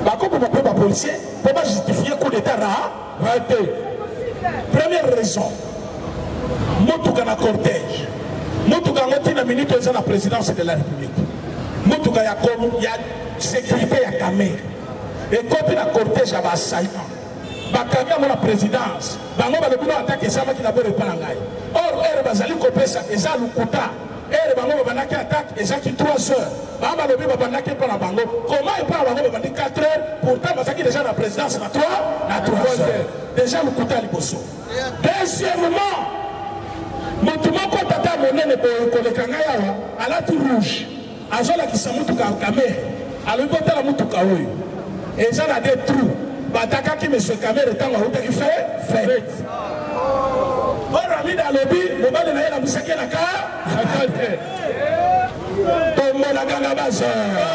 les policiers, pour justifier le coup d'État raté. Première raison, Motouka na cortège. Motouka ngoti na minute de la présidence de la République. Motouka ya sécurité ya caméra. Et quand la cortège a assaillant, bakanga la présidence, bango balobino attaque sama ki na bore palangai. Or ere bazali kopesa eza lukuta. Ere bango banaki attaque eza ki 3 heures. Bamba lobi banaki para bango. Comment il parle bango bandi 4 heures pourtant bazaki déjà la présidence na 3 heures. Déjà lukuta liboso. Deuxièmement, motumako tata monene ko kolekanga yawa alati rouge. Azola ki samutuka kamera. Alobota la mutuka oyo. Et ça a des trous. Bataka qui me se caméra et tant qu'il fait. Oh, Rami Dalobi, le bas de la moussake la car. Tombe la ganga base.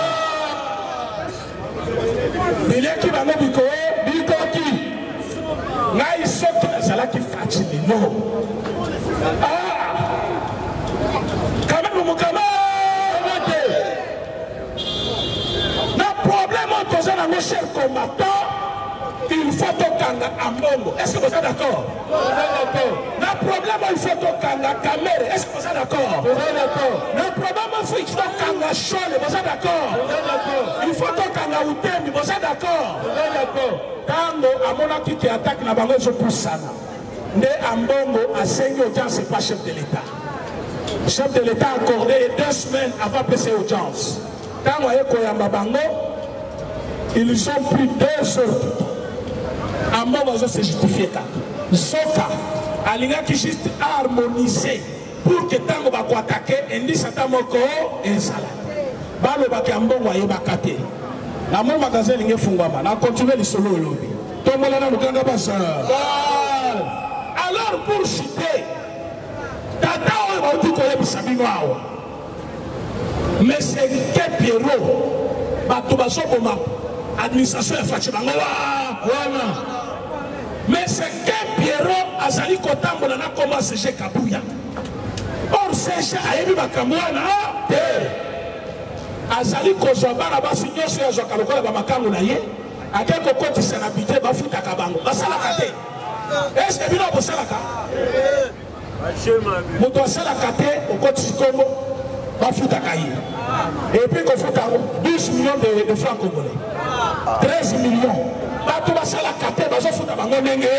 Il y a qui va me bico, bico qui. Là, il saute, c'est là qui fatigue. Non. Ah! Quand même, mon camarade. Mes chers combattants, il faut tokanga ambongo. Est-ce que vous êtes d'accord? Le problème, il faut tokanga caméra. Est-ce que vous êtes d'accord? Le problème, il faut tokanga chole. Vous êtes d'accord? Il faut tokanga outemi. Vous êtes d'accord? Tango, à mon avis, qui attaque la banque, je pousse ça. Mais ambongo a saigné audience, c'est pas chef de l'État. Le chef de l'État a accordé 2 semaines avant de passer audience. Tango, Koyamba Bango. Ils ont pris 2 heures. À moi, c'est justifié. Soka, Alinga qui juste harmonisé pour que Tango va attaquer et dit Satamoko et Salah. Balo Bakambo voyez Bakate. La mon magasin est fungama. On continue les solos au lobby. Tomolana Mukanga Bassa. Alors pour citer, Tata va tout connaître Sabinoa. Mais c'est quel Pierrot Batubaso Boma. Administration est fatiguée. Mais c'est que Pierrot Azali Kotambo n'a commencé chez Kabouya. Or, c'est chez Aïbi Bakamouana. Azali Kozobara Basigno sur Zokalokola Bamakango Naye. A quelques côtés, c'est l'habité Bafuta Kabango. Basalakate. Est-ce que vous avez Salaka? Moto Salakate au côté Sikombo Bafuta Kaye. Et puis qu'on fout 12 millions de francs congolais. 13 millions. Bato basala kate bazo futa bango ndenge.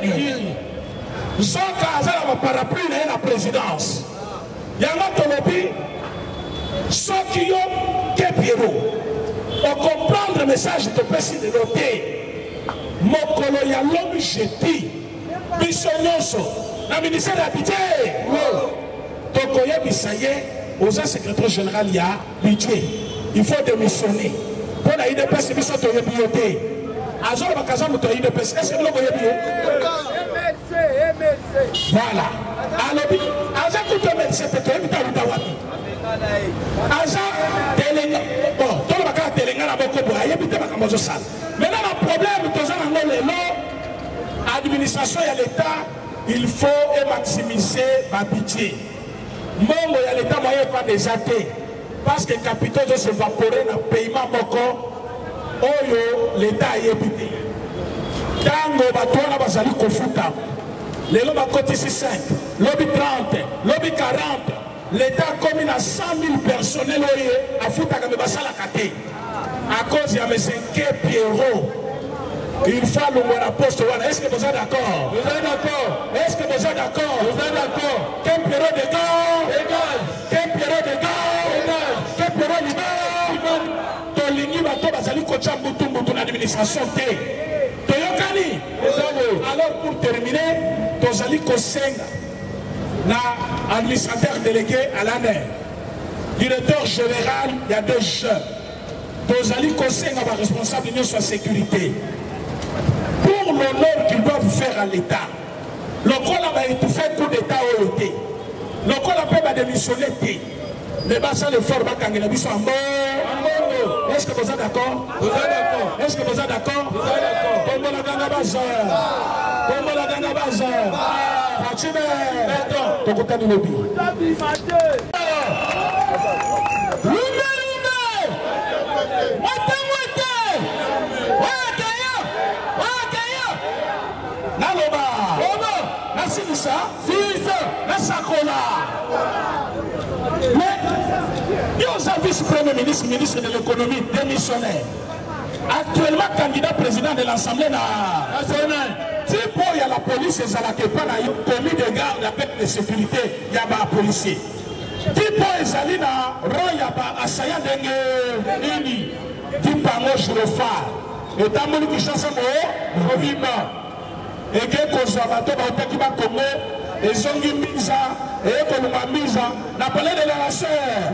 Zoka azala ma parapluie na la présidence. Yanga tolobi soki yo ke Pierrot. On comprendre le message de Pessi de noter. Mokolo ya lobi jeti. Biso nyonso na ministère de l'habité. Tokoye bisaye aux secrétaire général il y a budget. Il faut démissionner. Pour la IDPS, il faut te bioter. Azor Bakazam, tu as IDPS. Est-ce que vous voyez bien? Voilà. Alors, Azar, tu as MLC, tu as évité à Outawapi. Azar, Télénga. Bon, tout le monde a Télénga à Boko, il a évité à Bakamozo Sal. Maintenant, le problème, tu as l'administration et l'État, il faut maximiser ma budget. Mongo ya l'État moyen pas déjà été. Parce que les capitaux doivent s'évaporer dans le paiement moko. Oyo, l'État a évité. Tango, Batouana, Bazali, Kofuta. Les lobes à côté 5, lobby 30, lobby 40. L'État a commis à 100 000 personnels à Foutaka, mais Basala Kate. À cause de M. Pierrot. Il faut le poste. Est-ce que vous êtes d'accord? Vous êtes d'accord? Est-ce que vous êtes d'accord? Vous êtes d'accord? Quel Pierrot de gars? Quel Pierrot de gars? Quel Pierrot de gars? Tolini Bato Bazali Kocha Moutou l'administration T. Toyokani. Alors pour terminer, Tozali Kosenga, l'administrateur délégué à l'ANER, directeur général, il y a 2 jeunes. Tozali Kosenga va responsable de notre sécurité. Pour l'honneur qu'ils doivent faire à l'État, le col a été fait coup d'État au été. Le col a pas démissionné. Mais ça le fort en mort. Est-ce que vous êtes d'accord? Vous êtes d'accord? Est-ce que vous êtes d'accord? Vous êtes d'accord? Comment la gagne bazar? Comment la gagne bazar? Fatime. Attends. Tu comptes nous Premier ministre, ministre de l'économie, démissionnaire. Actuellement, candidat président de l'Assemblée nationale. Tipo, il y a la police, et la commis de garde avec de sécurité, il y a des policiers. Tipo, il y a un assaillant de Nini. Tipo, je le fais. Et tant que je suis et que je Congo, et Zongi Misa, et Koluma Misa, n'a parlé de la nation.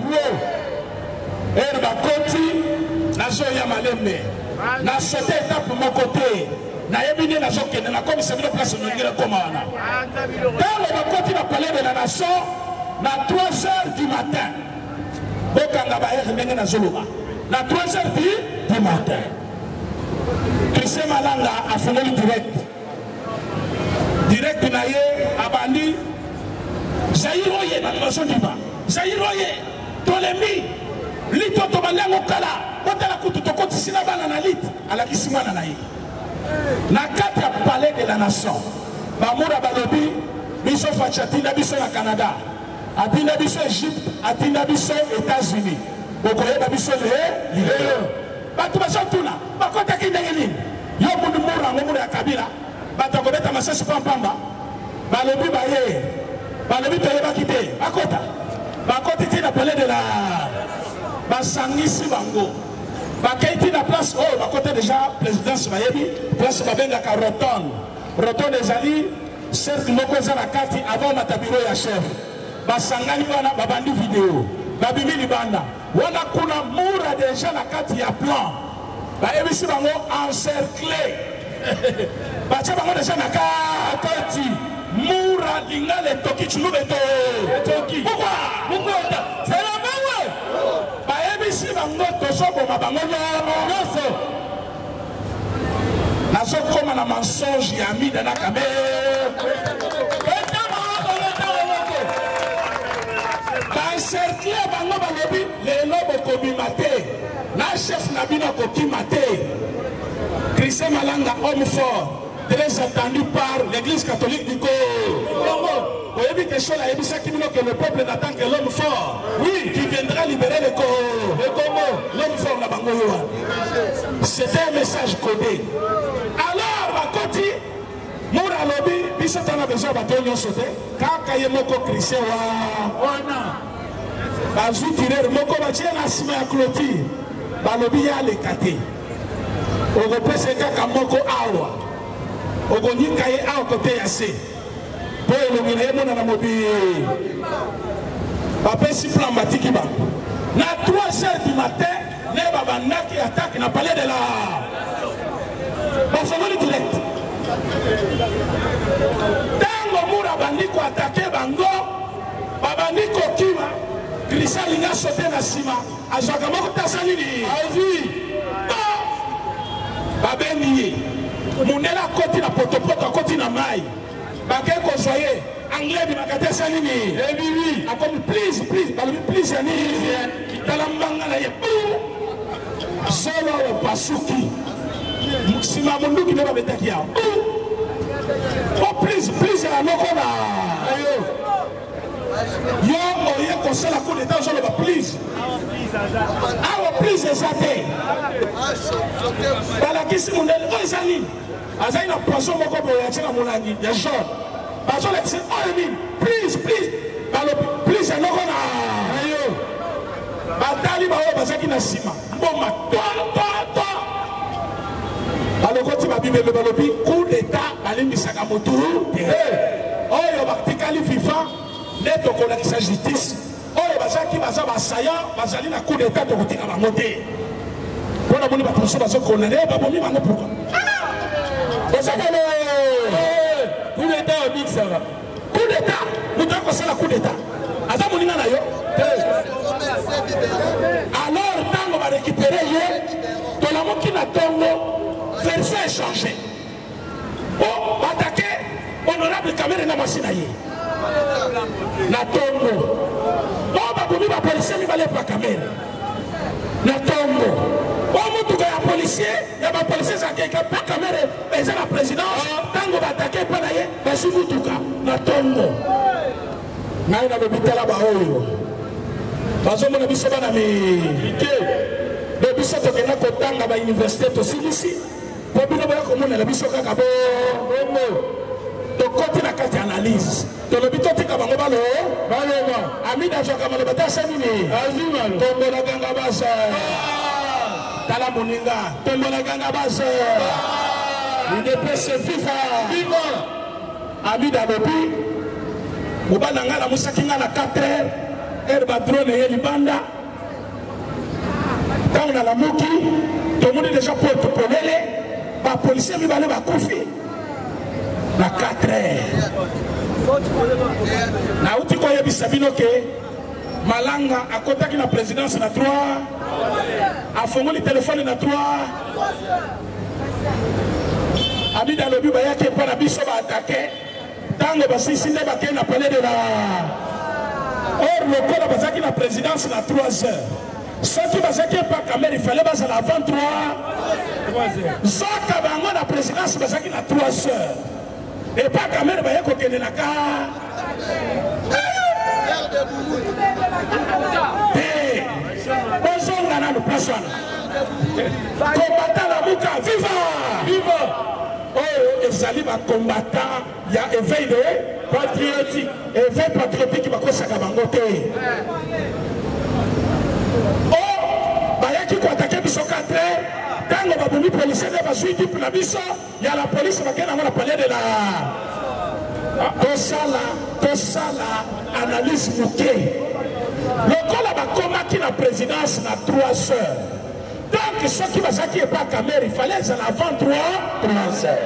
Et le Bakoti, la Zoya Malembe, n'a sauté étape pour mon côté. N'a ébiné la Zoké, n'a comme ça, la place de la commande. Dans le Bakoti, n'a parlé de la nation, à 3 h du matin. Bokanga Baer, Nenga Zoluba. À 3 h du matin. Christian Malanga a fait le direct. Direct naye abandi Zairoye na maison diba Zairoye tolemi lito to balango kala otala kutu to kotisina bana na lit ala kisimana naye na kati ya palais de la nation bamura balobi biso fachatina biso na Canada atina biso Egypte atina biso États-Unis bokoyeba biso le batu basotuna bakota kindengeni yo mundu mura ngomura ya Kabila bato kobeta masasi pampamba balobi baye balobi toyeba kite bakota bakoti tina palais de la basangisi bango bakei na place oh bakota déjà présidence bayebi place babengaka rotonde ezali cercle moko eza na kati avant matabiro ya chef basangani wana babandi video babimi libanda wana kuna mura déjà na kati ya plan bayebisi bango encerclé bacha bango deja na kati mura lingale toki chulube toki pourquoi c'est la même baebisi bango tozoboma bango nyonso nazokoma na mensonge ya mida na kame baencercle bango balobi lelo bokobima te na chef na bino kokima te. Christian Malanga, homme fort, très attendu par l'église catholique du Congo. Vous avez quelque chose à que le peuple n'attend que l'homme fort. Oui, qui viendra libérer le Congo. L'homme fort, la Bangoyoa. C'était un message codé. Alors, à côté, Moura Lobi, Bissot en a besoin de sauter. Kaka Yemoko Christian Wana. Bazou tirer Moko Bachia Nasime à clôture. Balobi ya le kate. Ogopese kaka moko awa ogonika ye awa kote ya se po elongela ye mona na mobi bapesi plan batiki ba na 3 h du matin ne babandaki attaque na palais de la bafongoli direct tango mura bandi ko attaquer bango babandi kokima Christian linga sauter na sima azwaka moko tasali ni avi babeni munela koti na potopoto koti na mai bake ko joyer anglais bi makate sanini ebibi akomi please balobi please yani talambanga na ye solo pasuki sima munduki ne babetaki ya oh please ya noko na yo oye kosala coup d'état solo ba please awa please ezate balakisi mundele oyo eza nini azali na poisson moko boye atie na molangi ya jaune bazolakisi oyo nini please balobi please yanoko na yo batali baoyo bazalaki na nsima mboma to balokoti babibembe balobi coup d'état balimbisaka motu te oyo batikali fifa nde tokolakisa justice oyo bazalaki baza basaya bazali na coup d'état tokotika bango te mpona moni bato mosusu bazokondane babomi bango pourkua ozakano coup d'état obikisaka coup d'état moto akosala coup d'état aza moninga na yo alors ntango barécupere ye tolamoki na ntongo version échange o batake honorable camere na mwasi na ye na ntongo o babomi bapolisier mibale pa camere na ntongo o motuka ya policier ya bapolisier ezakeka pa camere eza na présidence ntango batake mpa na ye bazwi motuka na ntongo ngai na bobitala baoyo bazomona biso bana mike de biso tokenda kotanga ba université tosilisi po bino boya komonela biso kaka bongo tokoti na kati analyse tolobi totika bango baloba amida azwaka maloba te asa nini tombola ganga base tala moninga tombola ganga base UDPS viva amida alobi mobana nga na musaki nga na 4 heures badrone ye libanda ntango na lamuki tomoni deja porte polele bapolisier mibale bakufi na 4 heures nauti koyebisa bino ke malanga akotaki na présidence na 3 afongoli telefone na 3 abida alobi bayaki epa na biso baatake ntango basisi nde bakei na palais de la or lokola bazaki na présidence na 3 heures soki bazaki epa kamere ifale bazala avant 3 heures zoka bango na présidence bazaki na 3 heures epa kamere baye kokende na ka te bozonga nanu place wana kombata na muka viva oyo ezali bakombata ya éveil de patriotique éveil patriotique bakosaka bango te o bayaki koatake biso 4 heures ntango babumi policier nde bazwi ekipe na biso ya la police bakende yango na palais de la tosala analyse moke lokola bakomaki na présidence na 3 heures donc soki bazaki epa kamere ifale ezala avant 3 heures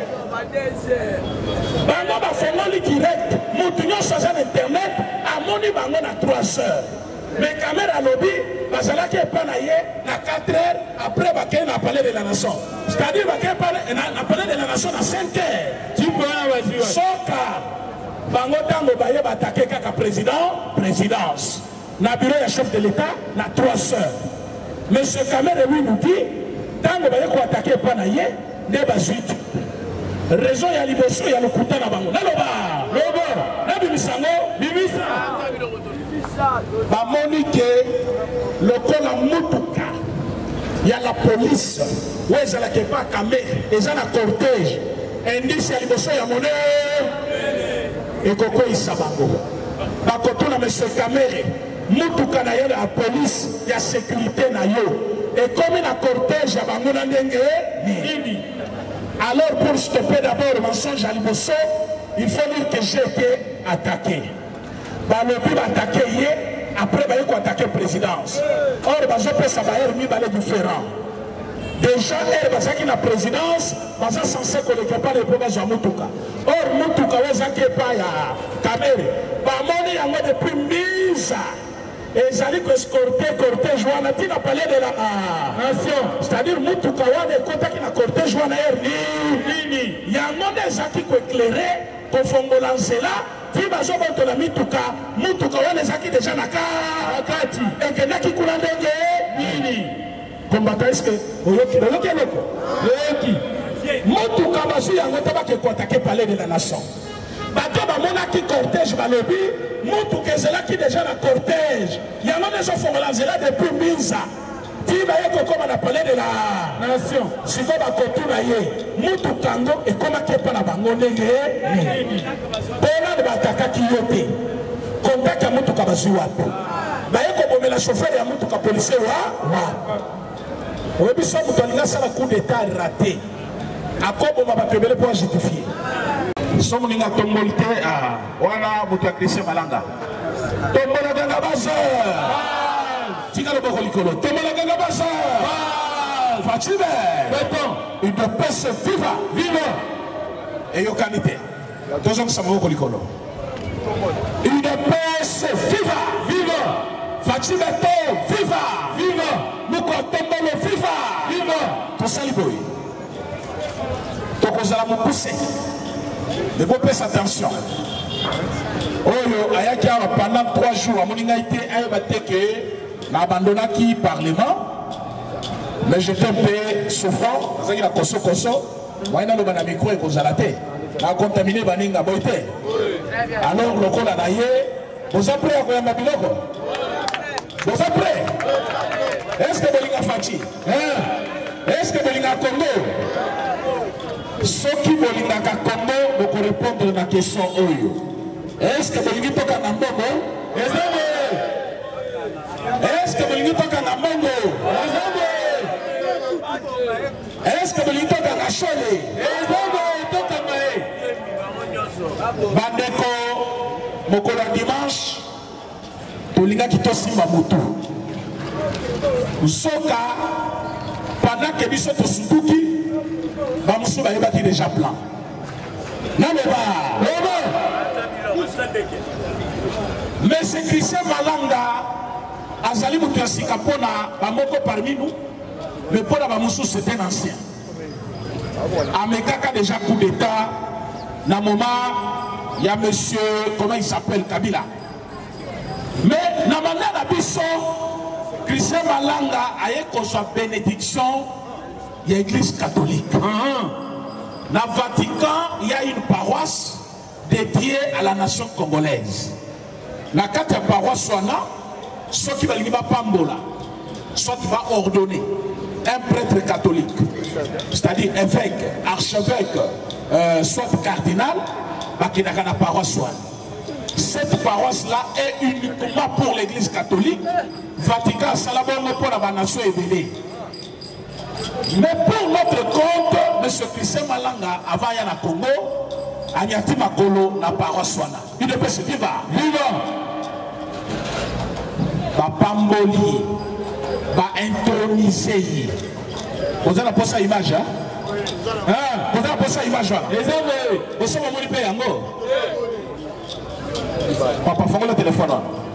bango bafongoli direct motu nyonso aza na internet amoni bango na 3 heures mais kamere alobi bazalaki epa na ye na 4 heures après bakei na palais de la nation c'est-à-dire bakei na palais de la nation na 5 heures soka bango ntango baye batake kaka présidence na bureau ya chef de l'état na 3 heures monsieur kamere lui nous dit ntango baye koatake epa na ye nde bazwi raison ya liboso ya lokuta na bango naloba nabimisango bimisa bamoni ke lokola mutuka ya la police oyo ezalaka epa kamere eza na cortège indice ya liboso ya monene ekokoyisa bango bakotuna monsieur kamere mutuka na yo ya police ya sécurité na yo ekomi na cortège ya bango na ndenge nini. Alors pour stopper d'abord le mensonge à Liboso, il faut dire que j'ai été attaqué. Balobi va attaquer hier, après il faut attaquer la présidence. Or, ça va être différent. Déjà, il y a la présidence, il est censé que pas les problèmes à Moutuka. Or, Moutuka, il n'y a pas de caméra. Il y a depuis 1000 ans. Et ils allaient escorter cortège wana tina palais de la nation, c'est-à-dire mutuka wana ekota kina cortège wana nini yango nde ezaki koéclairer kofongola nzela ti bazoboto na mutuka wana ezaki deja na kati ekendaki kuna ndenge nini kombata eske oyoki eloko mutuka bazwi yango te bakekotake palais de la nation. Bato bamonaki cortège balobi mutuka ezelaki déjà na cortège yango ndezo fongola nzela depuis 1000 ans ti baye kokoma na palais de la nation siko bakotuna ye mutuka yango ekomaki epa na bango ndenge mpona nde batakaki yo te kontak ya mutuka bazwi wapi baye kobomela chauffeur ya mutuka policier wa oyebi so moto alingi asala coup d'état raté akoboma bato ebele mpo ajustifier somo ninga tombolte wana mutu ya Christian Malanga tombola ganga base tika loboko likolo tombola ganga base Fachibe beton UDPS viva eyokani te tozongisa maboko likolo UDPS viva Fachibe to viva muko tombolo viva tosali boy tokozala mokuse. Mais vous faites attention. Oyo ayaki pendant 3 jours, mon été a été abandonné qui parlement. Mais j'étais un peu souffrant. Parce qu'il a koso. Moi, il a micro et kozalate. Il a contaminé baninga boite. Alors le col a naïe. Vous appelez à quoi ma biloko? Vous êtes prêts? Est-ce que vous avez Fati? Est-ce que vous avez Congo? Ceux qui veulent Congo, vous pouvez répondre à la question. Est-ce que vous avez Toka Nambogo? Est-ce que vous avez Toka Nambogo? Est-ce que vous avez Toka Nachole? Bandeko, Mokola dimanche, Tolinga Kito Simba Moto. Soka, pendant que Biso Tosukuki, Bamoussou va y déjà plan. Non, mais c'est Christian Malanga, Azali Moutiasi Kapona, Bamoko parmi nous, mais pour la Bamoussou c'est un ancien. Amekaka déjà coup d'état, dans le moment, il y a monsieur, comment il s'appelle, Kabila. Mais dans le moment d'Abisso, Christian Malanga a eu qu'on soit bénédiction, il y a l'église catholique. Dans le Vatican, il y a une paroisse dédiée à la nation congolaise. Dans la quatre paroisse, soit qui va l'y pambola, soit qui va ordonner un prêtre catholique, c'est-à-dire évêque, archevêque, soit cardinal, qui n'a la paroisse. Cette paroisse-là est uniquement pour l'église catholique. Vatican, Salabongo pour la nation ébélée. Mais pour notre compte, M. Christian Malanga, avant il y a le Congo, Agnati Makolo, la paroisse. Il ne peut se vivre. Vivant. Pamboli, introniser. Vous avez posé l'image, hein? Vous avez posé l'image, hein? Vous avez posé l'image. Papa, faut le téléphone.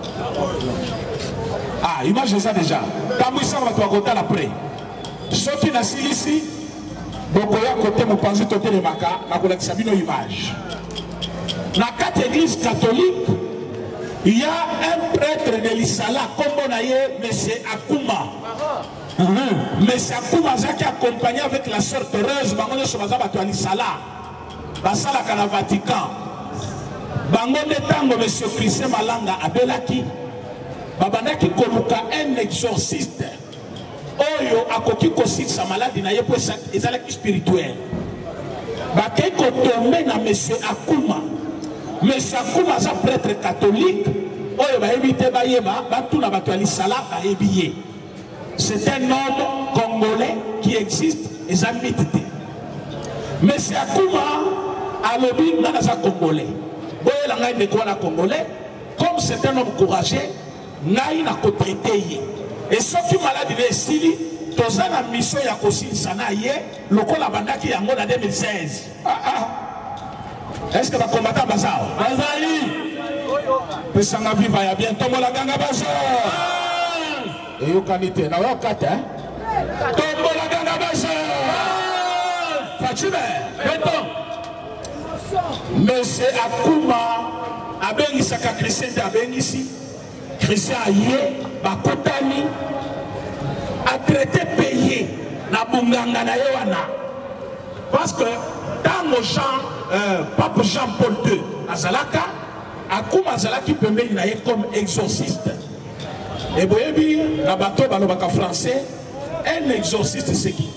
Ah, image c'est ça déjà. Quand ça va te côté après. Ceux qui naissent ici, donc à côté mon pensée toté de Maka, ma collègue Sabino image. Dans la quatre églises catholiques, il y a un prêtre de l'Isala, comme on a dit, M. Akuma. M. Akuma qui est accompagné avec la sœur Thérèse, Bango sur Bazabato à l'Isala, Basala Kana Vatican. Bango de Tango, M. Christian Malanga, Abelaki, Babandaki Koluka, un exorciste. Oyo, Akoki Kosik, sa maladie, n'a pas été spirituel. Bakay Kotomé na M. Akuma. M. Akuma, est un prêtre catholique. Oyo, ba évité Bayeba, Batou na Bato Alisala, ba ébillé. C'est un homme congolais qui existe et ça mythe. M. Akuma, a lobby, n'a pas congolais. Congolais, comme c'est un homme courageux, il n'a pas traité. Et ceux qui sont malades, ils sont dans la mission de Kosin Sanaye, le coup la bande qui est en 2016. Est-ce que va combattre Bazar? Bazali! Pesanga viva ya bientôt la ganga Bazar! Et yo kanite, na yo kate, hein? Tombo la ganga Bazar! Fatime, béton! Monsieur Akuma abengisaka Christian abengisi Christian aye bakotani a traité payé na bunganga na yewana parce que dans Jean Pape Jean-Paul II azalaka Akuma azalaki pembeni na ye comme exorciste et boyebi na bato balobaka français un exorciste c'est qui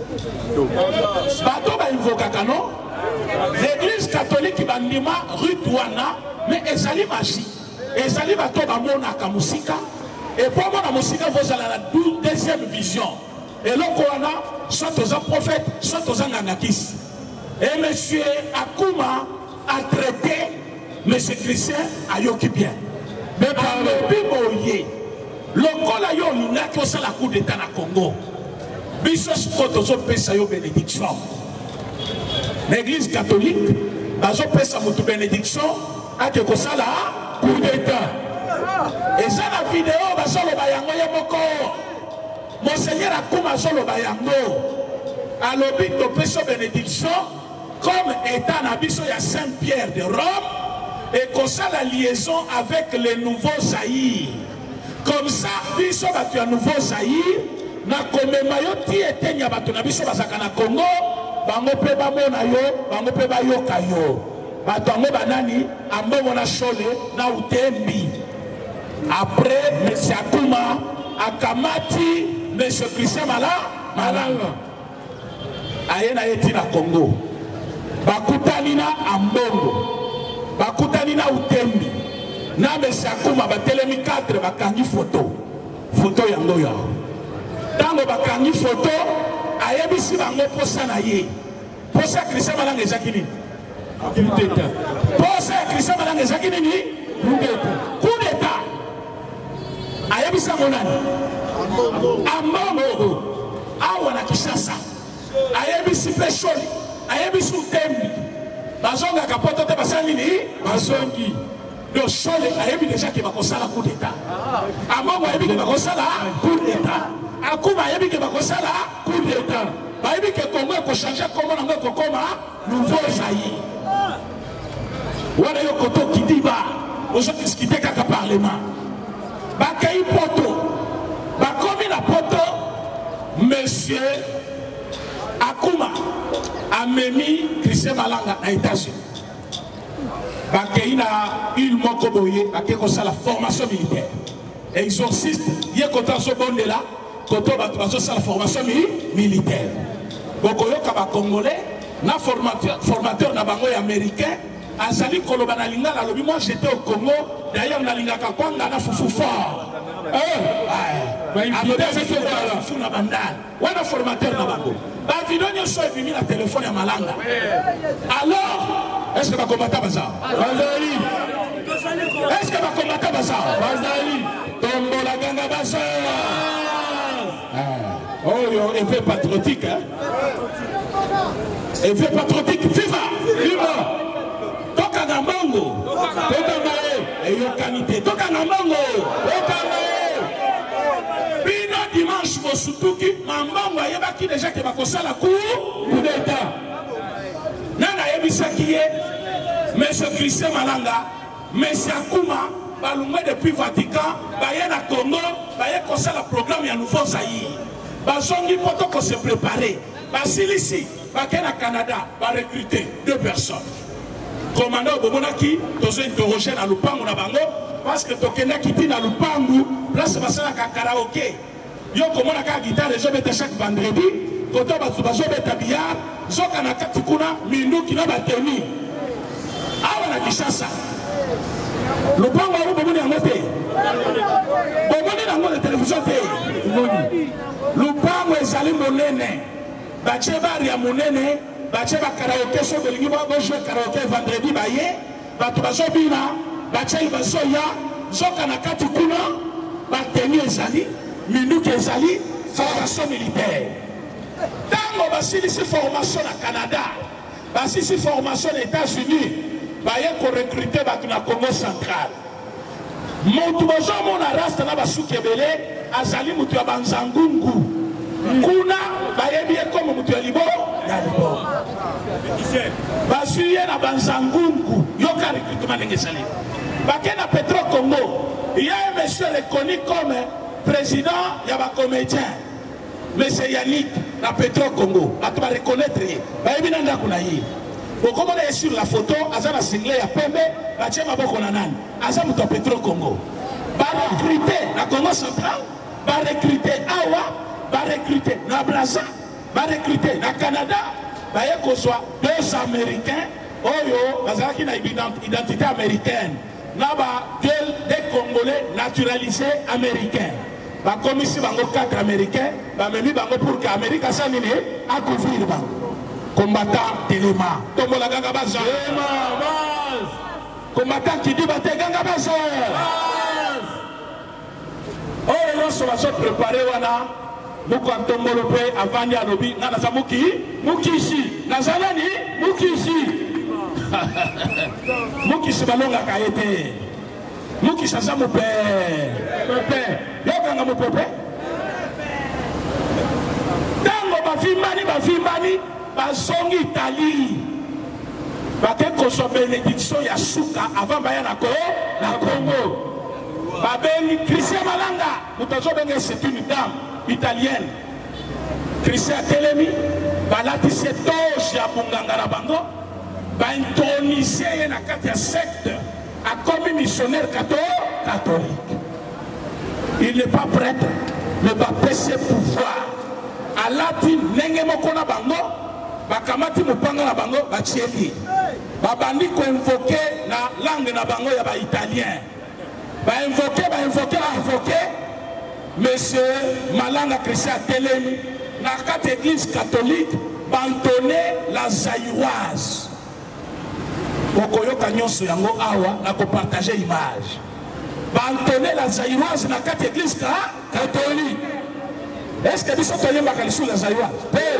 bato ba invokaka non. L'église catholique bandima Rutwana, mais ezali magie. Ezali bato bamona ka musika. Et pour mona musika vous allez la deuxième vision. Et l'okwana, soit aux prophètes, soit aux angangakis. Et monsieur Akuma a traité monsieur Christian à Yoki bien. Mais par le biboye, l'okola yo l'inaki au la coup d'état na Congo. Bisos kotozo pesa yo bénédiction. L'église catholique, dans une bénédiction, a que ça là, coup d'état. Et ça, la vidéo, Monseigneur Akuma Solo Bayango, à l'objet de bénédiction, comme étant Nabiso, il y a Saint-Pierre de Rome, et comme ça, la liaison avec les nouveaux Zaïre. Comme ça, Biso, tu as nouveau Zaïre, na Komemayoti et Tenya Batunabiso, Bazakana Congo. Bango pe bamona yo, bango pe bayoka yo. Bato bango banani, ambongo na shole, na utembi. Après, M. Akuma akamati M. Christian Malanga. Ayena yeti na Congo. Bakutani na Ambongo. Bakutani na Utembi. Na M. Akuma batelemi 4 bakangi photo. Photo yango ya. Tango bakangi photo, ayebisi bango posa na ye. Posa Christian Malanga ezaki nini? Posa Christian Malanga ezaki nini? Coup d'état. Ayebisa monani. Ambongo. Awa na Kinshasa. Ayebisi pesholi. Ayebisi Utembi. Bazonga kapoto te basali nini? Bazongi. Le sol ayebi déjà que bakosala coup d'état. Ambongo ayebi que bakosala coup d'état. Akuma ayebi que bakosala coup d'état. Bayebi que Congo ko changer comment nango ko koma nouveau Zaïre. Wana yo koto kidiba. Ozo discuter kaka parlement. Bakai poto. Bakomi na poto. Monsieur Akuma a memi Christian Malanga na États-Unis. Bakeina il moko boye akeko sala formation militaire. Exorciste, yé kota so bonde là, koto bato sala formation militaire. Bokoyo kaba congolais, na formateur na bango américain, azali koloba na lingala lobi moi j'étais au Congo, d'ailleurs na lingaka kwanga na fufu fort. Funa bandal. Wana formateur na bango. Ba vidonyo so ebimi na téléphone ya Malanga. Alors, est-ce que va combattre Bazar? Bazali. Est-ce que va combattre Bazar? Bazali. Tombo la ganga Bazar. Oh, yo, effet patriotique, hein? Effet patriotique, viva! Viva! Toka na Mbongo. Toka na e yo kanité. Toka na Mbongo. Toka na Bino dimanche mosutuki, Mbongo ayebaki déjà que bakosala coup d'état. Nana yebisaki ye, M. Christian Malanga, M. Akuma, balungwe depuis Vatican, baye na Congo, baye kosala programme ya nouveau Zaïre. Bazongi poto ko se préparer. Basilisi, bake na Canada, ba recruter 2 personnes. Commandant Bomonaki, tozo interroger na lupangu na bango, parce que tokenda kiti na lupangu, place basala ka karaoké. Yo komona ka guitare zo beta chaque vendredi, koto bazo beta billard. Zoka na katikuna minduki na bateni awa na Kinshasa lupango awo bomoni yango te bomoni nango na télévision te lupango ezali monene batie bari ya monene batie bakaraoke so belingi bojue karaoke vendredi baye bato bazobina batie bazoya zoka na katikuna bateni ezali minduki ezali formation militaire. Tango basilisi formation na Canada, basilisi formation aux États-Unis, baye ko recruter bato na Congo central. Motu bozo mona rasta na basuki ebele azali mutu ya banzangungu. Kuna baye biye comme mutu ya libo ya libo. Basuye na banzangungu yoka recrutement ndenge sali. Bake na Petro Congo, il y a un monsieur reconnu comme président ya ba comédien. Monsieur Yannick, la Petro Congo, tu vas reconnaître, comme on est sur la photo, Azana Single à Pembe, Bachema Bokonanan, Azam Petro Congo. Va recruter la Congo centrale, va recruter Awa, va recruter la Brazza, va recruter la Canada, va y avoir 2 Américains, Oyo, Bazaki na identité américaine, Naba, des Congolais naturalisés américains. Ba komisi bango 4 américains, ba memi bango pour que Amérique a sanine à couvrir bango. Combattant Téléma, tombo la ganga baza. Téléma, base. Combattant qui dit bate ganga baza. Oh, là sur la zone préparée wana, muko tombo le pe avant ya lobi na nazamuki, mukishi, nazalani, mukishi. Mukishi balonga kaete. Muki sasa mo pepe yo kanga mo pepe tango bafimbani bazongi Italie bake koso bénédiction ya suka avant baya na Congo babengi Christian Malanga mutazo benga c'est une dame italienne Christian Telemi balatisi toge ya bunganga na bango ba introniser na kati ya secte a comme missionnaire catholique. il n'est pas prêtre, mais va passer pouvoir. Alati nenge mokona bango, bakamati mupanga na bango, bachieli. Babandi ko invoquer na langue na bango ya ba italien. Ba invoquer, Monsieur Malanga Christian Telemi, na quatre églises catholiques, bantonner la zaïroise. Okoyoka nyonso yango awa na ko partager image. Bantonner la zaïroise na quatre églises catholiques. Est-ce que biso toyemba kalisu la zaïroise?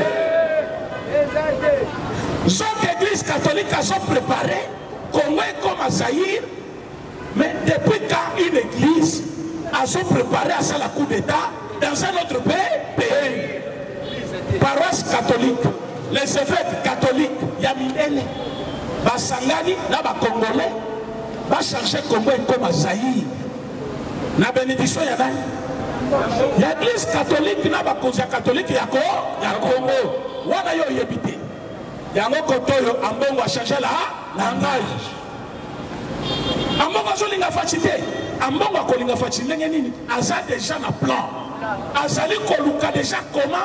Chaque église catholique a sont préparé Congo comme à Zaïre, mais depuis quand une église a sont préparé à ça la coup d'État dans un autre pays? Paroisse catholique, les évêques catholiques, Yaminele, Basangani, là bas Congolais, va changer Congo comme à Zaïre. La bénédiction y a l'église catholique, n'a pas cause catholique, il y a Congo. Wana yo yebite. Yango kotoyo ambongo a changé la langage. Ambongo zolinga fatité. Ambongo kolinga fatité nini? Aza déjà na plan. Azali koluka déjà comment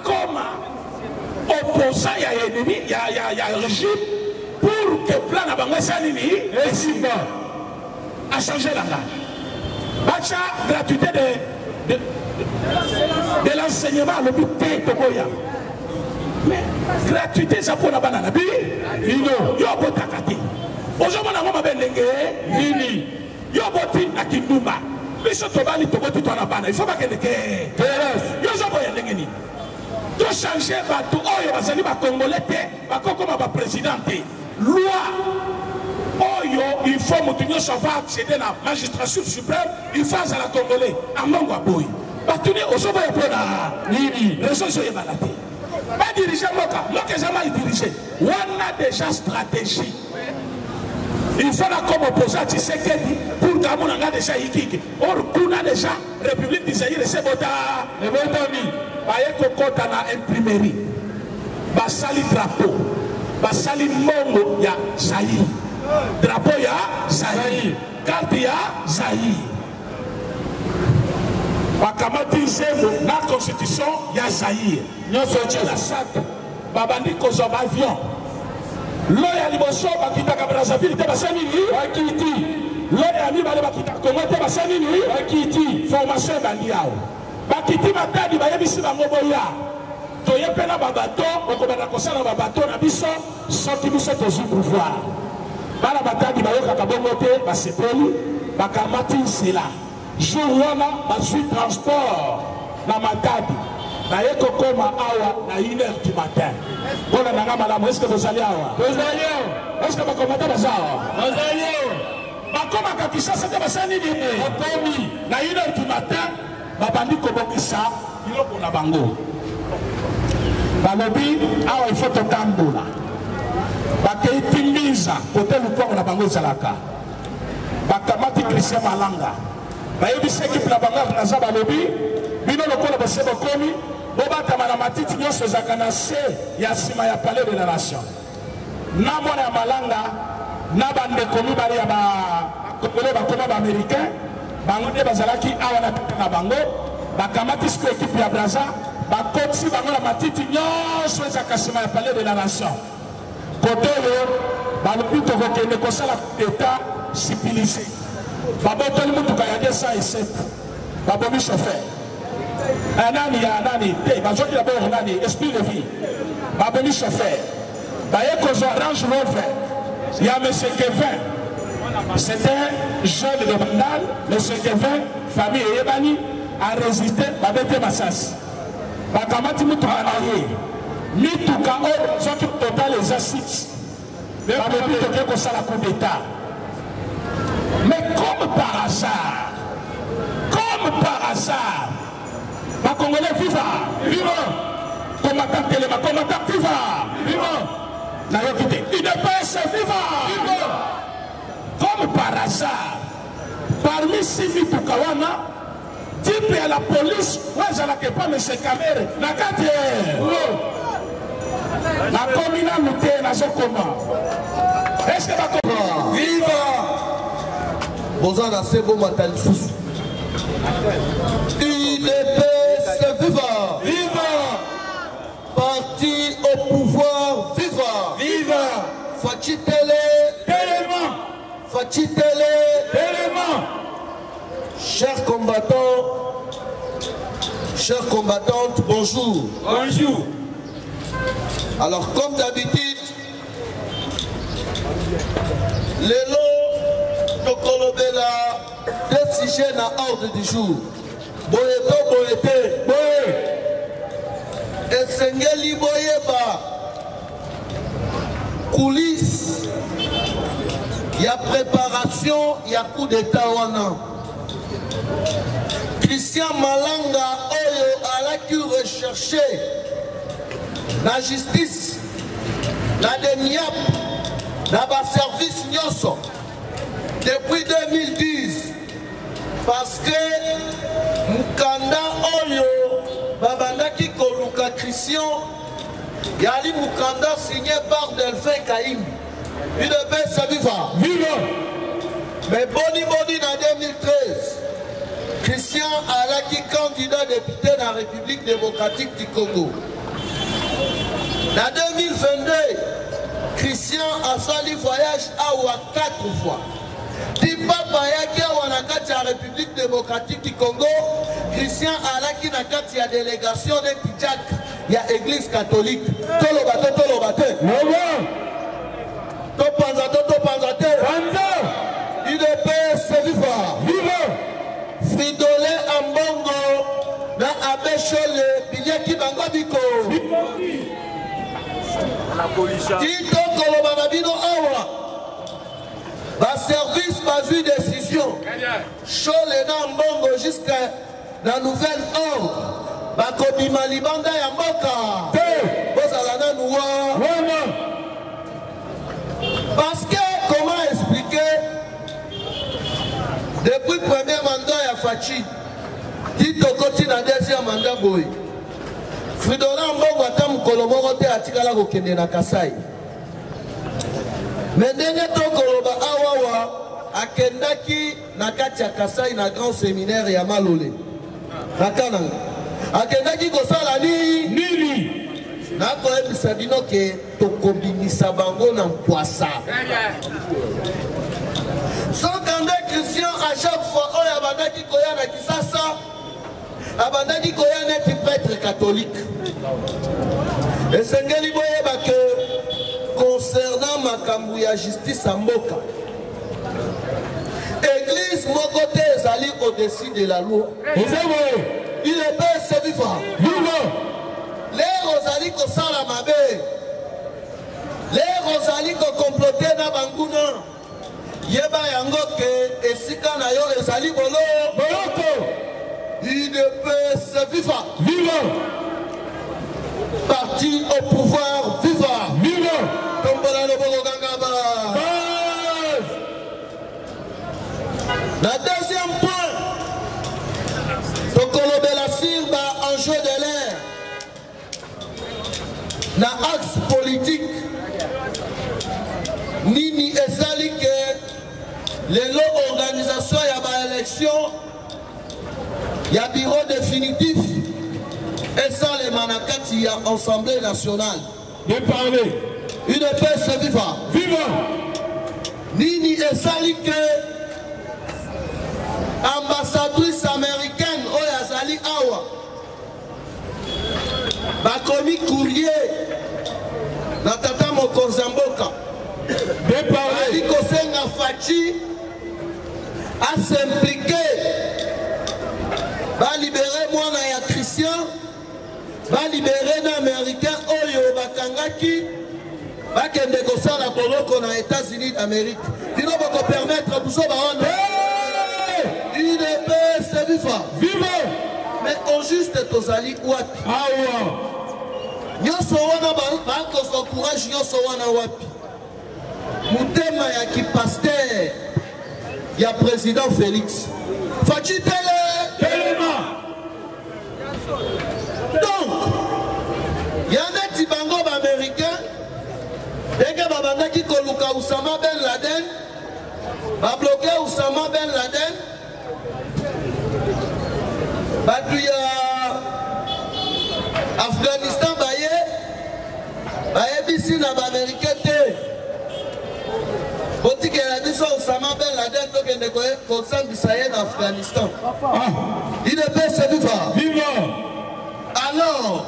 opposant ya ennemi, ya régime pour que plan na bango salini et simba a changé langage. Bacha gratuité de l'enseignement le but de Togoya. Mais gratuité ça pour la banane. Yo botakati. Aujourd'hui on a ma benenge nini. Yo boti na kindumba. Biso tobali toboti to na bana. Il faut pas que ndeke. Yo zo boya ndenge ni. To changer bato oyo bazali ba congolais te, ba kokoma ba président te. Loi oyo il faut mutunyo savoir accéder à la magistrature suprême, il fasse à la congolais. Amongo aboy. Batuni osobo ya pona nini. Raison so yebalate. Pas diriger Moka jamais dirigé. On a déjà stratégie. Il faut la comme opposant Tshisekedi pour que mon anga déjà ikiki. Or kuna déjà République d'Israël c'est bota le botami. Baye kokota na imprimerie. Basali drapeau. Basali mongo ya Zaïre. Drapeau ya Zaïre. Carte ya Zaïre. Bakamati nzembo na constitution ya Zaïre. Nyonso la SAD. Babandi kozo avion. Loya liboso bakitaka Brazzaville te basani ni bakiti. Loya mi bale bakitaka Congo te basani ni bakiti. Formation bandi yao. Bakiti matadi bayebisi bango boya. Toyepena babato okobana kosala babato na biso soki biso tozu pouvoir. Bala batadi bayoka kabongo te basepeli bakamati nsela. Jour wana bazui transport na matadi. Naye kokoma awa na 1h du matin. Bona nanga malamu, est-ce que vous allez awa? Est-ce que vous commentez bazawa? Bakoma kakisa c'était basani ni okomi na 1h du matin babandi kobokisa biloko na bango. Balobi awa il faut totambola. Bakeitimbiza côté lukongo na bango ezalaka. Bakamati Christian Malanga. Bayebisi équipe na bango na za balobi bino lokola basebo komi bobata na matiti nyonso ezaka na se ya nsima ya palais de la nation. Na mwana ya Malanga na bandeko mibale ya bakongole bakoma baaméricain bango nde bazalaki awa na bango bakamati siko ekipe ya Braza bakotisi bango na matiti nyonso ezaka nsima ya palais de la nation. Kote oyo balobi tokokende kosala état civilisé. Babotoli mutuka ya 207 babomi chauffeur. Anani ya nani te bazoki la bonne nani esprit de vie baboni chauffeur baye kozo Range Rover ya monsieur Kevin c'était un jeune de Bandal monsieur Kevin famille Yebani a résisté babete Massas bakamati mutuka na ye mituka o zoki total les assises babomi toke ko sala coup d'état mais comme par hasard ma Congolais viva, viva, combattant Téléma, combattant viva, viva, n'a rien quitté, il ne passe viva, viva, comme par hasard, parmi Simi Tukawana, type à la police, ouais, je n'ai pas M. Kamere, n'a qu'à dire, la commune a muté, n'a pas comment, est-ce que va comprendre, viva, Bozana c'est bon matin sous. UDPS viva! Viva! Parti au pouvoir viva! Viva! Fachi Télé! Tellement! Fachi Télé! Tellement! Chers combattants, chères combattantes, bonjour! Bonjour! Alors, comme d'habitude, les lots de Kolobela, deux sujets à ordre du jour. Boyeto, boyete, boye. Et Sengeli boyeba. Coulisses. Il y a préparation, il y a coup d'état wana. Christian Malanga, Oyo, à la cure recherché. La justice, la DENIAP, la service Nyoso, depuis 2010, parce que Mukanda Oyo, Babandaki Koluka Christian, Yali Mukanda signé par Delphin Kaïm. UDPS ça viva. Mais Boni Boni en 2013, Christian Alaki candidat député dans la République démocratique du Congo. En 2022, Christian a sali voyage à 4 fois. Papa yaki awa na kati ya République démocratique du Congo, Christian alaki na kati ya délégation de Tijak ya Église catholique. Tolobate, tolobate. Topanzate. UDPS viva. Viva. Fridolé Ambongo na Abeshole Binyaki Bango Biko. Tito Kolobabino Awa. Ba service pas eu décision. Chole na Mbongo jusqu'à la nouvelle ordre. Ba kobima libanda ya mboka. Bozala na nuwa. Parce que comment expliquer depuis le premier mandat ya Fachi, Tito Koti na deuxième mandat boy. Fridolin Mbongo atam kolomoko te atikala kokende na Kasai. Mais ndenge to koloba awawa akendaki na kati ya Kasai na grand séminaire ya Malole. Nakananga. Akendaki kosala nini? Nako ebisa bino ke tokobimisa bango na mpwasa. Sokande Christian à chaque fois oyo abandaki koya na Kisasa abandaki koya neti prêtre catholique. Esengeli boyeba ke concernant makambo ya justice à mboka, église moko te ezali au-dessus de la loi. Il est bien sévifant. Les Rosali ko sala mabe, les Rosali ko comploter na banguna. Yeba yango ke esika na yo ezali bolo boloko. UDPS viva. Viva. Parti au pouvoir viva. Viva. Tombola no bolo gangaba. La deuxième point, Tokolo de la Sirba, enjeu de l'air. Na axe politique, Nini ezali que les lots organisation ya ba élection, ya bureau définitif, et sans les manakati ya Assemblée nationale. De parler. UDPS viva. Viva. Nini ezali que ambassadrice américaine Oyazali Awa bakomi courrier na tata Mokonzamboka ali kosenga Fachi a s'impliquer ba libérer mwana ya Christian ba libérer na américain oyo bakangaki bakende kosala boloko na États-Unis d'Amérique dino bako permettre buso baona UDPS viva. Viva. Mais au juste tozali wapi. Awa. Nyoso wana banko so courage nyoso wana wapi. Mutema ya ki pasteur ya président Félix. Fachi Télé. Téléma. Donc, yana ti bango ba américain. Denge babandaki koluka Oussama Ben Laden. Ba bloqué Oussama Ben Laden. bato ya Afghanistan bayebisi na baaméricain te botikela biso Osama Ben Laden tokende kosambisa ye na Afghanistan. IDPS viva Vivant. Alors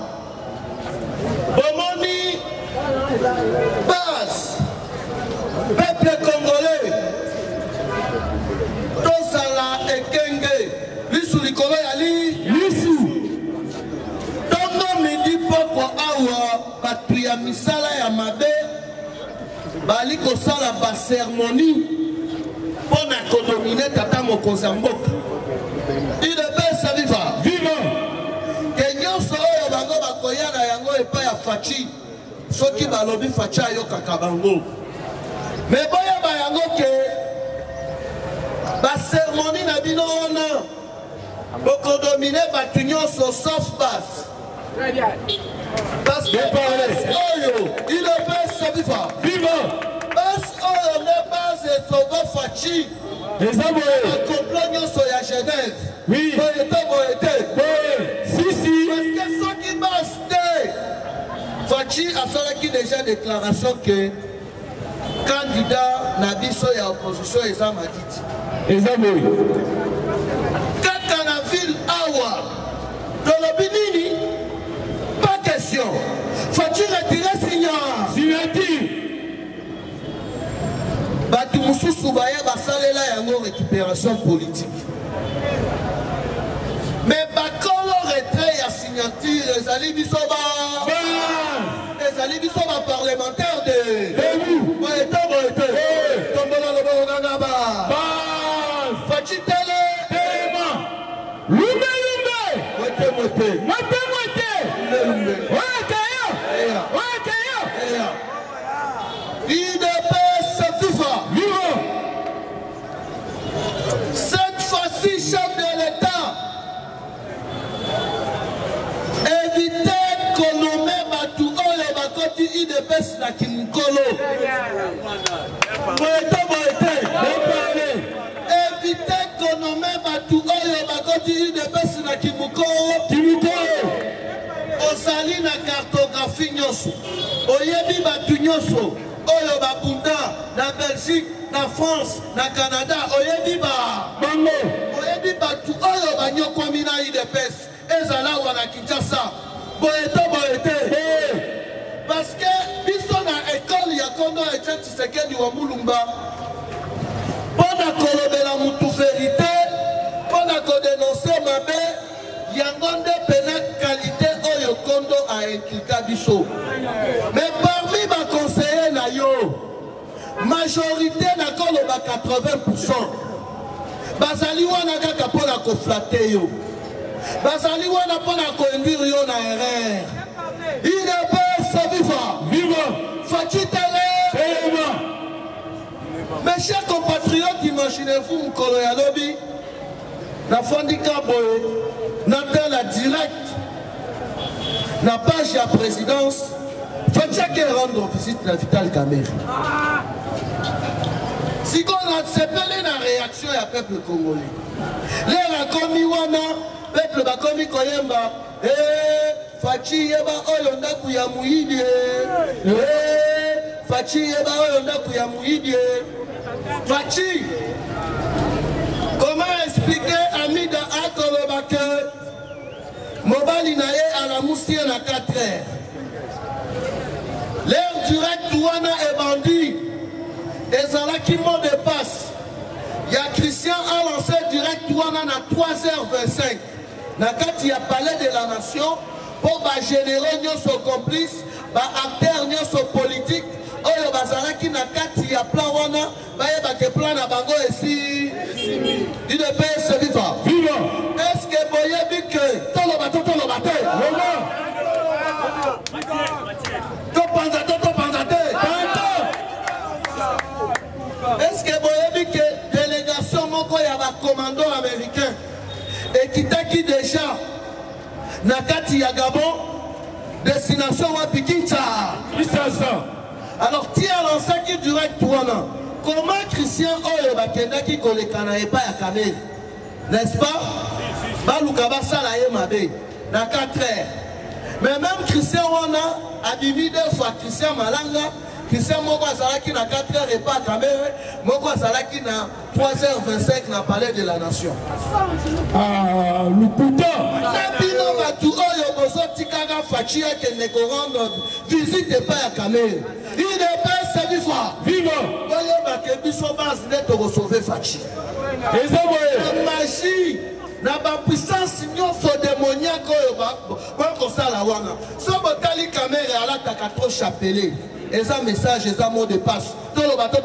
bomoni base peuple congolais tosala ekenge lisu likolo ya lisu tongo midi poko awa bato ya misala ya mabe bali kosala basermoni mpo na kodomine tata mokonzi ya mboka. IDPS viva ke nyonso oyo bango bakoya na yango epai ya Faci soki balobi Faci ayokaka bango me boyeba yango ke basermoni na bino wana bokodomine bato nyonso sauf base parce que base oyo IDPS viva base oyo ne base esova Faci complot nyonso ya Genève boye te parce que soki base te Faci asalaki déjà déclaration que candidat na biso ya opposition eza Matiti kaka na ville awa tolobi nini pas question Faci retire signature bato mosusu baya basalela yango récupération politique mais bakolo retrait ya signature ezali biso parlementaire de boyete tombola loboko kanga Faci tele lumbe IDPS viva cette fois-ci chef de l'État évitez qu'on nomme batu oyo bakoti IDPS na kimukolo évitez qu'on nomme batu oyo bakoti IDPS na kimukolo ozali na cartographie nyonso oyebi batu nyonso oyo babunda na Belgique na France na Canada oyebi batu oyo banyokwami na IDPS ezala wana Kinshasa boyete parce que biso na école ya Kondo Etienne Tshisekedi wa Mulumba mpona kolobela mutu vérité mpona kodénoncer mabe yango nde pena qualité oyo Kondo a inculka biso mais parmi baconseiller na yo majorité na koloba 80% bazali wana kaka mpona koflate yo bazali wana mpona koinduire yo na erreur. IDPS viva Faci tele. Mes chers compatriotes, imaginez-vous mukolo ya lobi na fondika boye na tela direct na page ya présidence Faci ake rendre visite na Vital Kamerhe si qu'on a sepelé la réaction ya peuple congolais l'air a commis wana peuple ba commis koyemba Faci yeba oyo ndaku ya muidi Faci yeba oyo ndaku ya muidi Faci comment expliquer Amida akoloba que mobali na ye alamusi na 4 heures l'air direct wana e bandit ezalaki mot de passe ya Christian a lancé direct wana na 3h25 na kati ya palais de la nation pour ba généraux nyonso complice ba acteurs nyonso politique oyo bazalaki na kati ya plan wana bayebake plan na bango esi IDPS viva est-ce que boyebi que toloba te topanza te est-ce que boyebi que délégation moko ya bacommando américain ekitaki déjà na kati ya Gabon destination wapi Kinshasa alors tia lancaki direct wana comment Christian oyo bakendaki koleka na epai ya Kamerhe n'est-ce pas baluka basala ye mabe na 4 heures. Mais même Christian wana abimi deux fois Christian Malanga, Christian moko azalaki na 4 heures et pas Kamere, moko azalaki na 3h25 na palais de la nation. Ah, Luputa. Nabino batu oyo bozotikaka fachi ekende korendre visite pas ya Kamere. Il est pas servifa. Viva. Oyo bakebiso base ne to sauver fachi. Ezaboye. Magie. Na ba puissance nyonso démoniaque oyo bakosala wana so botali Kamere alataka trop chapelet eza message eza mot de passe toloba te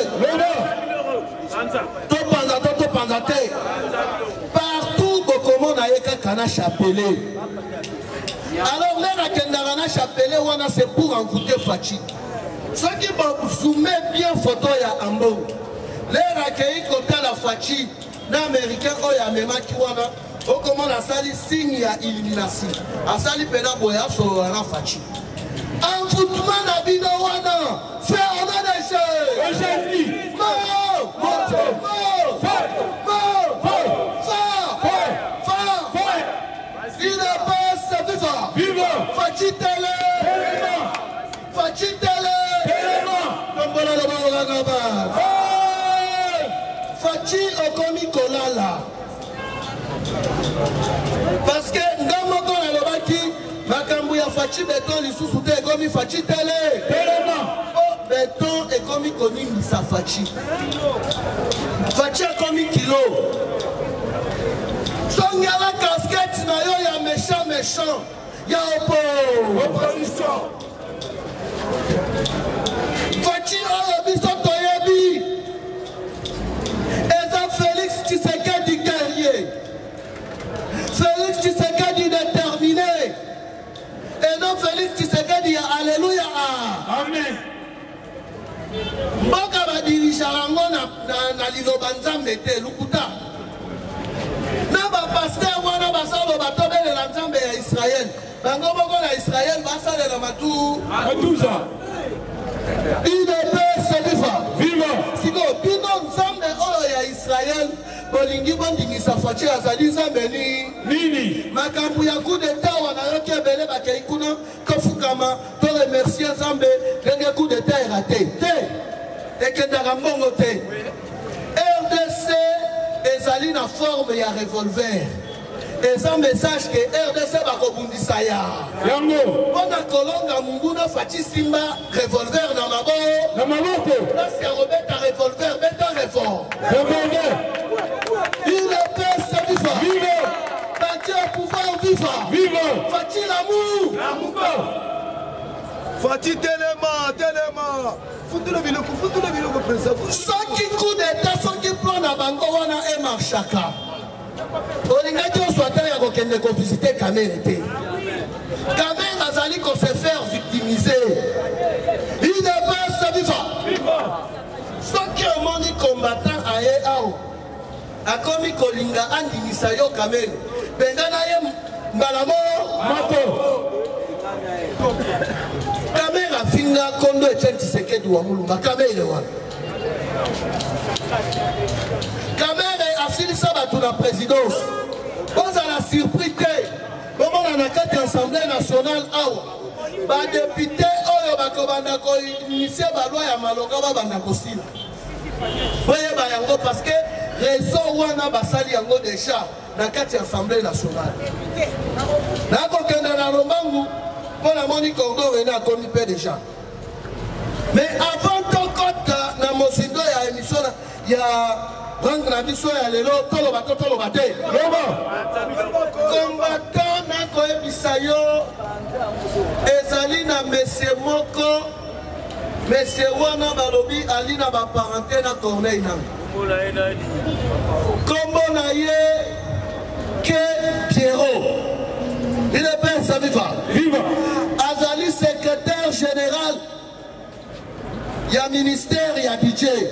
topanza te partout bokomona ye kaka na chapelet. Alors lere akendaka na chapelet wana c'est pour envoûter Fachi. Soki bozoome bien photo ya Ambongo lere akei kotala Fachi na américain oyo amemaki wana okomona asali signe ya illumination asali pena boya solola na Fachi envoûtement na bino wana fait on a des choses il est pas viva viva Fachi télé Fachi télé tombola le bango Fachi okomi kolala parce que ngamoko na lobaki makambo ya Fachi beton lisusu te ekomi Fachi tele oh beton ekomi konimisa Fachi Fachi ekomi kilo songala casquette na yo ya méchant ya opposition Fachi oyo biso toyebi Félix Tshisekedi guerrier, Félix Tshisekedi déterminé, et non Félix Tshisekedi alléluia. Amen. Mboka ba dirija lango na liloba nzambe te lukuta. Na ba pasteur wana basalo batobele na nzambe ya Israël. Bango boko na Israël basale na matuza. Il est servifa. Viva. Siko bino nzambe oyo ya Israël bolingi bondingisa Fachi azali nzambe nini makambo ya coup d'état wana yoki ebele bakei kuna tofukama to remercier nzambe ndenge coup d'état eraté te ekendaka mbongo te. RDC ezali na forme ya revolver. Et un message que RDC va rebondissa ya. Yango. On a kolonga munguna Fachi Simba revolver na maboko. Là c'est Robert un revolver, beta revolver. Il est paix c'est vivant. Viva. Fachi au pouvoir vivant. Viva. Fachi l'amour. Fachi tellement. Foutu le biloko président. Sans qui coup d'état, sans qui plan na bango wana et marchaka. Olingaki oswata ya kokende visiter Kamere te. Kamere azali ko se faire victimiser. Il n'est pas saviva. Soki omoni combattant aye ao akomi kolinga andimisa yo Kamere. Bengana ye mbalamo mato. Kamere afinga kondo Etienne Tshisekedi wa mulunga Kamere wana. Kamere asilisa batu na présidence. Oza la surprise te. Comment on a 4 assemblée nationale awa. Ba député oyo bakobanda ko initier ba loi ya maloka ba banda kosila. Voyez ba yango parce que raison wana basali yango déjà na 4 assemblée nationale. Na ko kenda na lombangu pour la moni Congo rena komi pe déjà. Mais avant ton compte na mosindo ya émission ya rang na biso ya lelo toloba te. Combattant na koyebisa yo ezali na monsieur moko monsieur wana balobi ali na ba parenté na Corneille nanga. Kombo na ye ke Pierrot. Il est bien ça viva. Azali secrétaire général ya ministère ya budget.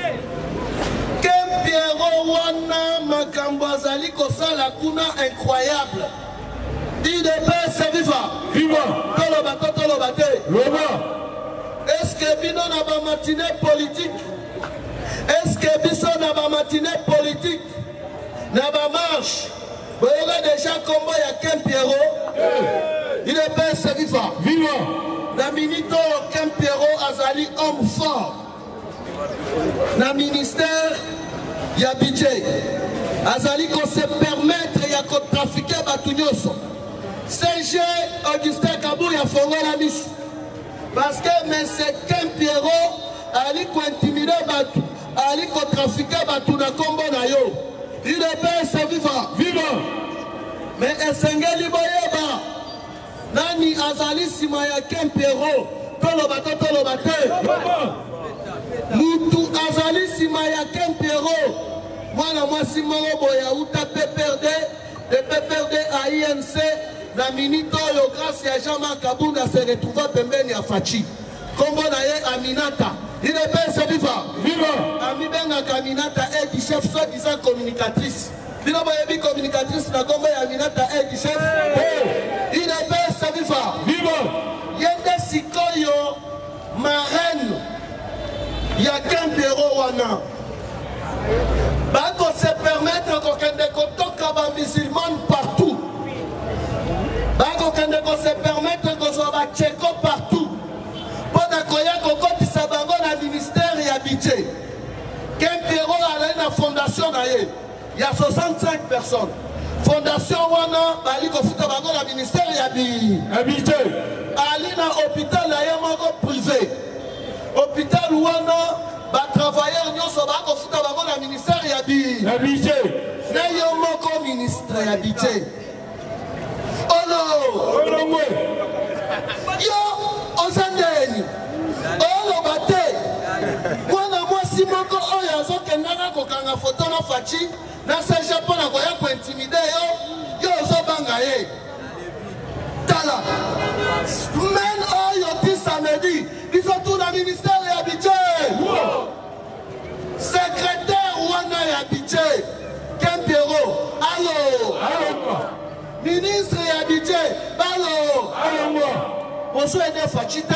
Kem Pierrot wana makambo azali kosala kuna incroyable. Il est bien ça viva. Toloba te. Est-ce que bino na ba matinée politique? Est-ce que biso na ba matinée politique? Na ba marche Vous avez déjà combat il y a Kempiero. Il est bien vivant. Vivant. Na minito Kempiero azali homme fort. Na ministère il y a budget. Azali qu'on se permettre il y a qu'on trafiquer batunyoso. CG Augustin Kabou ya fongo la miss. Parce que M. Kempiero ali ko intimider batu, ali ko trafiquer batu na kombo na yo. Il est bien vivant. Vivant. Mais esengeli boyeba. Nani azali sima ya Kempiero. Tolo bate. Mutu azali sima ya Kempiero. Mwana mwasi moro boya uta PPRD. De PPRD à INC. La minute yo grâce à Jean-Marc Kabunda se retrouva pembeni ya Fachi. Kombo na ye Aminata. Il est bien vivant. Vivant. Ami benga Aminata est du chef soi-disant communicatrice. Il est communicatrice na kombo ya Aminata est du chef. Il est bien vivant. Vivant. Yende sikoyo marraine. Ya Kempiero wana. Bako se permettre kokende kotoka ba musulmane partout. Bako kende ko se permettre ko so ba tcheko partout. Pona koya kokoti sabango na ministère ya budget. Kempiero a la fondation na ye. Il y a 65 personnes. Fondation wana bali ko futa bango na ministère ya budget. Ali na hôpital na ye moko privé. Hôpital wana ba travailleurs nyonso ba ko futa bango na ministère ya budget. Na yo moko ministre ya budget. Oh no! Yo, ozandeni. Oh bate. Mwana mwasi moko oyo azokendanga kokanga foto na Fachi na se Japon na koya ko intimider yo ozobanga ye. Tala. Men oyo ti samedi, biso tout na ministère ya budget. Secrétaire wana ya budget. Kempiero. Allo. Ministre ya budget. Allo. Bonsoir de Fachita.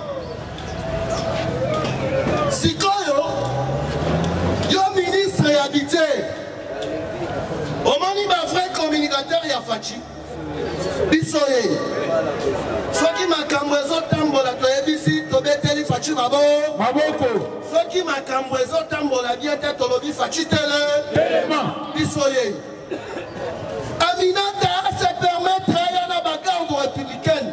Sikoyo. Yo ministre ya budget. Omani ba vrai communicateur ya Fachi. Bisoye. Soki makambo ezotambola toyebisi tobeteli Fachi maboko. Soki makambo ezotambola bien te tolobi Fachi tele. Bisoye. Aminata se permettre ya na bagarde républicaine.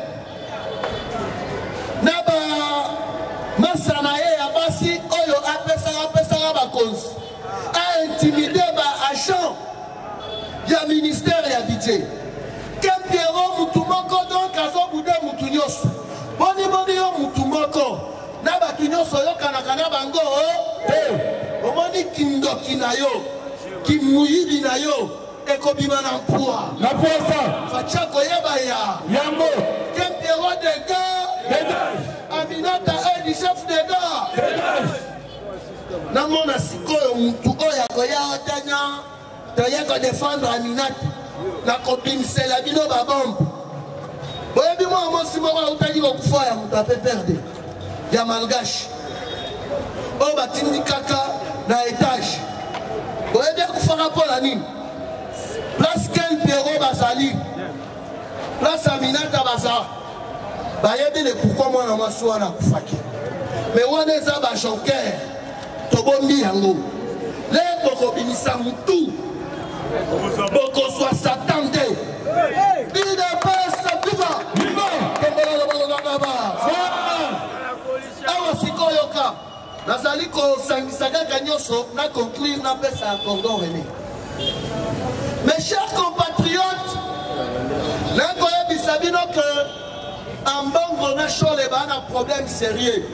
Na ba masana ye ya basi oyo apesa bakonzi. A intimider ba agent ya ministère ya budget. Kempiero mutumoko donc azobude mutunyoso. Boni yo mutumoko. Na batunyoso yo kanakana bango. Omoni kindoki na yo. Kimuyibi na yo. Ekobima na mpua. Na poisa. Fachako yeba ya. Yango. Kempiero de gars. Aminata est du chef de gars. Namona sikoyo mutu oya koya otanya. Toya ko défendre Aminata. Na kobimse la bino ba bombe. Boyebi mo mosi mo ba utali ko kufa ya mutu ape perdre. Ya malgache. O batindi kaka na étage. Boyebi kufa pour la nini. Place Kempiero Basali. Place Aminata Baza. Bayebi le pourquoi moi na maswa na kufaki. Mais wana eza ba joker. Tobombi yango. Le boko binisa mutu. Boko soit Satan de. Il ne passe vivant. Awa sikoyoka. Nazali ko sangisaka kanyoso na conclure na pesa Congo René. Mes chers compatriotes, n'importe bisabino que en Bongo na chole ba na problème sérieux.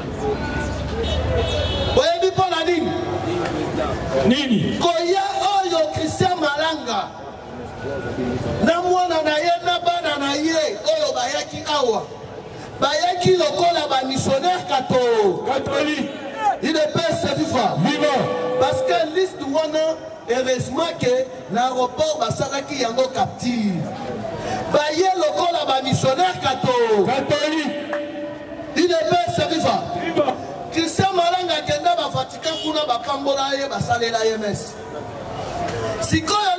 Boyebi pour la ligne. Nini? Koya oyo Christian Malanga. Na mwana na ye na bana na ye oyo bayaki awa. Bayaki lokola ba missionnaire catholique. Il est pas vivant. Parce que liste wana heureusement que l'aéroport basalaki yango captive. Baye lokola ba missionnaire catholique. Il est pas vivant. Christian Malanga kenda ba Vatican kuna ba kambola ye basalela MS. Sikoyo